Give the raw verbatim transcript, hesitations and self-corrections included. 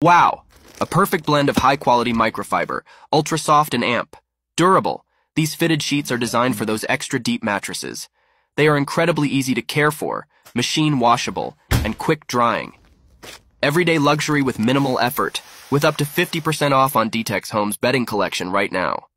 Wow! A perfect blend of high-quality microfiber, ultra-soft and amp. Durable. These fitted sheets are designed for those extra-deep mattresses. They are incredibly easy to care for, machine washable, and quick drying. Everyday luxury with minimal effort, with up to fifty percent off on D-Tex Home's bedding collection right now.